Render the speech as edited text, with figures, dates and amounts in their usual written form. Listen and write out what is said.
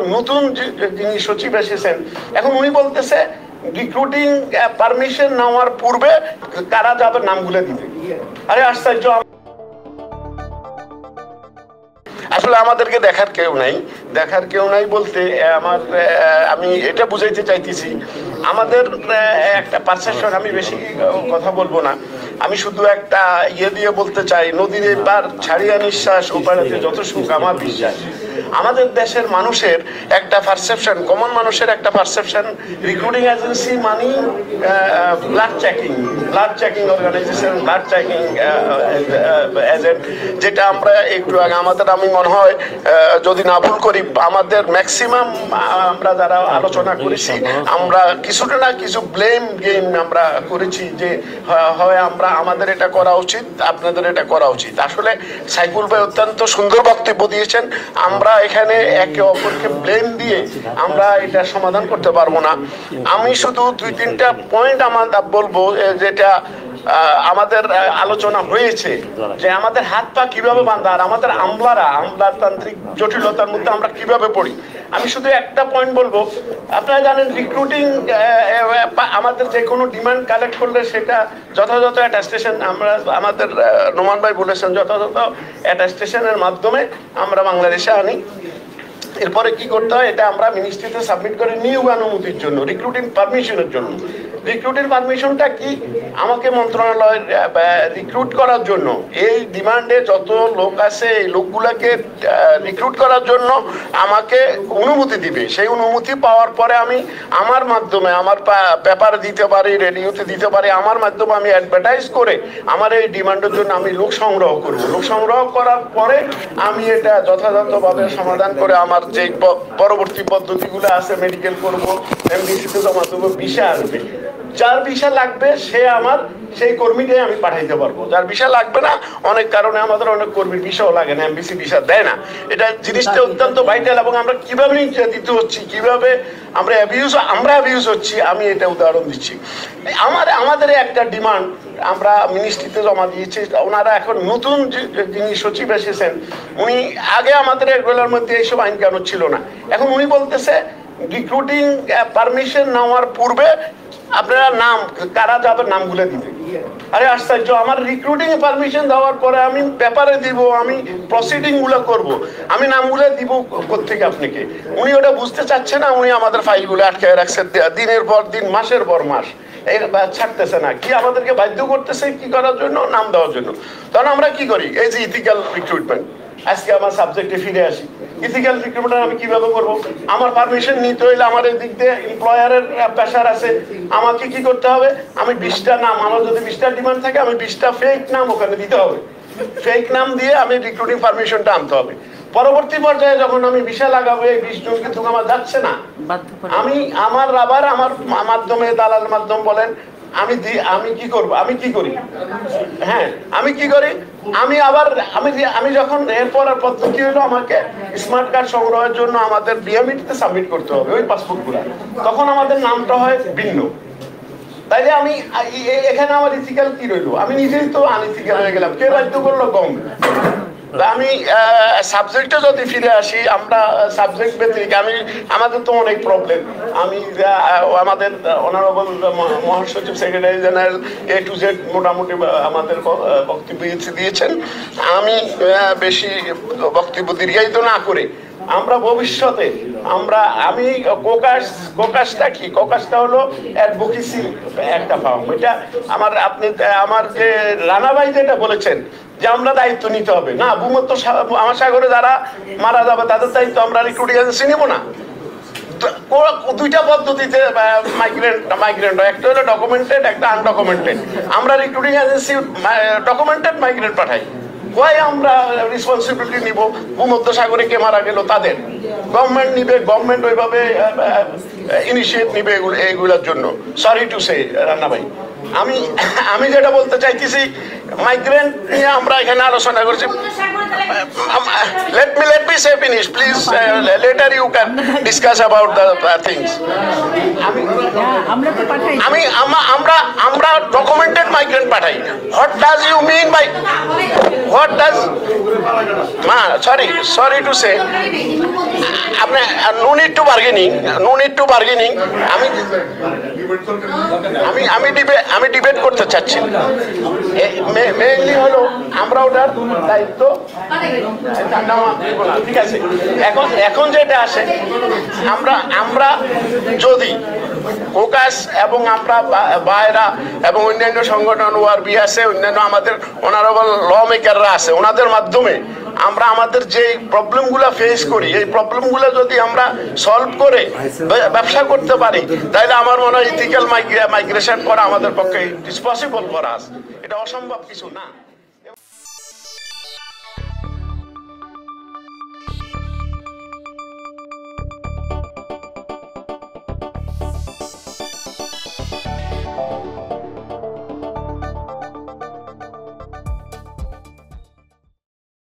নতুন যিনি সচিব এসেছেন, এখন উনি বলতেছে রিক্রুটিং পারমিশন নেওয়ার পূর্বে কারা যাবে নামগুলো দিতে। আরে আশ্চর্য! আসলে আমাদেরকে দেখার কেউ নাই বলতে আমি এটা বুঝাইতে চাইতেছি, আমাদের একটা পারসেপশন, আমি বেশি কথা বলবো না, আমি শুধু একটা দিয়ে বলতে চাই, নদীর এপার ছাড়িয়া নিঃশ্বাস ওপারেতে যত সুখ আমার বিশ্বাস। আমাদের দেশের মানুষের একটা পারসেপশন, কমন মানুষের একটা পারসেপশন, রিক্রুটিং এজেন্সি মানে blood checking organisation, blood checking agent, যেটা আমরা একটু আগে আমি মনে হয় যদি না ভুল করি, আমাদের ম্যাক্সিমাম আমরা যারা আলোচনা করেছি, আমরা কিছুটা না কিছু ব্লেম গেম আমরা করেছি, যে হয় আমাদের এটা করা উচিত, আপনাদের এটা করা উচিত। আসলে সাইফুল ভাই অত্যন্ত সুন্দর বক্তব্য দিয়েছেন। আমরা এখানে একে অপরকে ব্লেম দিয়ে আমরা এটা সমাধান করতে পারবো না। আমি শুধু 2-3টা পয়েন্ট বলবো, যেটা আমাদের আলোচনা হয়েছে, যে আমাদের হাত পা কিভাবে বাঁধা, আর আমাদের আমলাতান্ত্রিক জটিলতার মধ্যে আমরা কিভাবে পড়ি। আমি শুধু একটা পয়েন্ট বলবো, আপনারা জানেন রিক্রুটিং, আমাদের যে কোনো ডিমান্ড কালেক্ট করলে সেটা যথাযথ অ্যাটাস্টেশন, আমাদের নোমান ভাই বলেছেন, যথাযথ অ্যাটাস্টেশনের মাধ্যমে আমরা বাংলাদেশে আনি। এরপরে কি করতে হয়, এটা আমরা মিনিস্ট্রিতে সাবমিট করে নিয়োগ অনুমতির জন্য, রিক্রুটিং পারমিশনের জন্য। রিক্রুটিং পারমিশনটা কি, আমাকে মন্ত্রণালয় রিক্রুট করার জন্য, এই ডিমান্ডে যত লোক আছে এই লোকগুলাকে রিক্রুট করার জন্য আমাকে অনুমতি দিবে। সেই অনুমতি পাওয়ার পরে আমি আমার মাধ্যমে, আমার পেপারে দিতে পারি, রেডিওতে দিতে পারি, আমার মাধ্যমে আমি অ্যাডভার্টাইজ করে আমার এই ডিমান্ডের জন্য আমি লোক সংগ্রহ করব। লোক সংগ্রহ করার পরে আমি এটা যথাযথভাবে সমাধান করে আমার যে পরবর্তী পদ্ধতিগুলো আছে, মেডিকেল করব, এমডিসিতে জমা দেবো, ভিসা আসবে। যার ভিসা লাগবে সে আমার সেই কর্মীটাই আমি পাঠাইতে পারবো। যার ভিসা লাগবে না, অনেক কারণে আমাদের অনেক কর্মীর ভিসাও লাগে না, এমবিসি ভিসা দেয় না। এটা জিনিসটা অত্যন্ত ভাইটাল, এবং আমরা কিভাবে নির্যাতিত হচ্ছি, কিভাবে আমরা অ্যাবিউজ হচ্ছি, আমি এটা উদাহরণ দিচ্ছি। আমাদের একটা ডিমান্ড আমরা মিনিস্ট্রিতে জমা দিয়েছি। ওনারা এখন নতুন যিনি সচিব এসেছেন, উনি আগে আমাদের এগুলোর মধ্যে এইসব আইন কানুন ছিল না। এখন উনি বলতেছে রিক্রুটিং পারমিশন নেওয়ার পূর্বে আপনারা কারা যাবে নামগুলো দিবে। আরে আশ্চর্য! আমার রিক্রুটিং এ পারমিশন দেওয়ার পরে আমি পেপারে দিব, আমি প্রসিডিং গুলো করবো, আমি নামগুলো দিব কোত্থেকে আপনাকে? উনি ওটা বুঝতে চাচ্ছে না। উনি আমাদের ফাইলগুলো আটকায় রাখছে দিনের পর দিন, মাসের পর মাস, ছাড়তেছে না। কি আমাদেরকে বাধ্য করতেছে কি করার জন্য? নাম দেওয়ার জন্য। তখন আমরা কি করি? এই যে ইথিক্যাল রিক্রুটমেন্ট, আজকে আমার সাবজেক্টে ফিরে আসি। ইথিক্যাল রিক্রুটমেন্ট আমি কিভাবে করবো? আমার পারমিশন নিতে হইলে আমার এদিক দিয়ে এমপ্লয়ারের প্রেশার আছে। আমাকে কি করতে হবে? আমি 20টা নাম, আমার যদি 20টা ডিমান্ড থাকে, আমি 20টা ফেক নাম ওখানে দিতে হবে। ফেক নাম দিয়ে আমি রিক্রুটিং পারমিশনটা আনতে হবে। পরবর্তী পর্যায়ে যখন আমি ভিসা লাগাবো, এই 20 জন কিন্তু আমার যাচ্ছে না। আমি আমার মাধ্যমে, দালাল মাধ্যম বলেন, আমি কি করব? আমি কি করি? হ্যাঁ, আমি কি করি? আমি যখন এরপর পদ্ধতি হলো, আমাকে স্মার্ট কার্ড সংগ্রহের জন্য আমাদের বিএমইতে সাবমিট করতে হবে ওই পাসপোর্টগুলো। তখন আমাদের নামটা হয় ভিন্ন। তাইলে আমি এখানে আমার ইথিক্যাল কি রইলো? আমি নিজেই তো আনইথিক্যাল হয়ে গেলাম। কে বাধ্য করলো? গভর্নমেন্ট। আমি সাবজেক্টে যদি ফিরে আসি, আমরা সাবজেক্ট ভিত্তিক, আমাদের তো অনেক প্রবলেম। আমাদের অনারেবল মহাসচিব, secretary general A to Z মোটামুটি আমাদের বক্তব্য দিয়েছেন। আমি বেশি বক্তব্য দীর্ঘায়িত না করে, আমরা ভবিষ্যতে আমি কোকাসটা কি? কোকাসটা হলো অ্যাডভোকেসি একটা ফার্ম। এটা আমার যে রানা ভাই যেটা বলেছেন, যে আমরা দায়িত্ব নিতে হবে না, ভূমধ্য মহাসাগরে যারা মারা যাবে তাদের দায়িত্ব আমরা রিক্রুটিং এজেন্সি নিব না। দুইটা পদ্ধতিতে মাইগ্রেন্ট হয়, একটা হলো ডকুমেন্টেড, একটা আনডকুমেন্টেড। আমরা রিক্রুটিং এজেন্সি ডকুমেন্টেড মাইগ্রেন্ট পাঠাই। কয় আমরা রেসপন্সিবিলিটি নিব? ভূমধ্য সাগরে কে মারা গেল তাদের গভর্নমেন্ট নিবে, গভর্নমেন্ট ওইভাবে ইনিশিয়েট নিবে এইগুলোর জন্য। সরি টু সে রান্না ভাই, আমি যেটা বলতে চাইতেছি, মাইগ্রেন্ট নিয়ে আমরা এখানে আলোচনা করছি। let me say finish please, later you can discuss about the things. আমরা ডকুমেন্টেড মাইগ্রেন্ট পাঠাই। what does you mean by what does sorry to say আপনি no need to bargaining আমি ডিবেট করতে চাচ্ছি। মেইনলি হলো আমরা ওটার দায়িত্ব ঠিক আছে। এখন যেটা আসে আমরা যদি কোকাস এবং আমরা বাইরা এবং অন্যান্য সংগঠন ওআরবি আছে, অন্যান্য আমাদের অনারেবল ল মেকাররা আছে, ওনাদের মাধ্যমে আমরা আমাদের যে প্রবলেমগুলো ফেস করি এই প্রবলেমগুলো যদি আমরা সলভ করে ব্যবসা করতে পারি তাহলে আমার মনে হয় ইথিক্যাল মাইগ্রেশন করা আমাদের পক্ষে it is possible for us. এটা অসম্ভব কিছু না।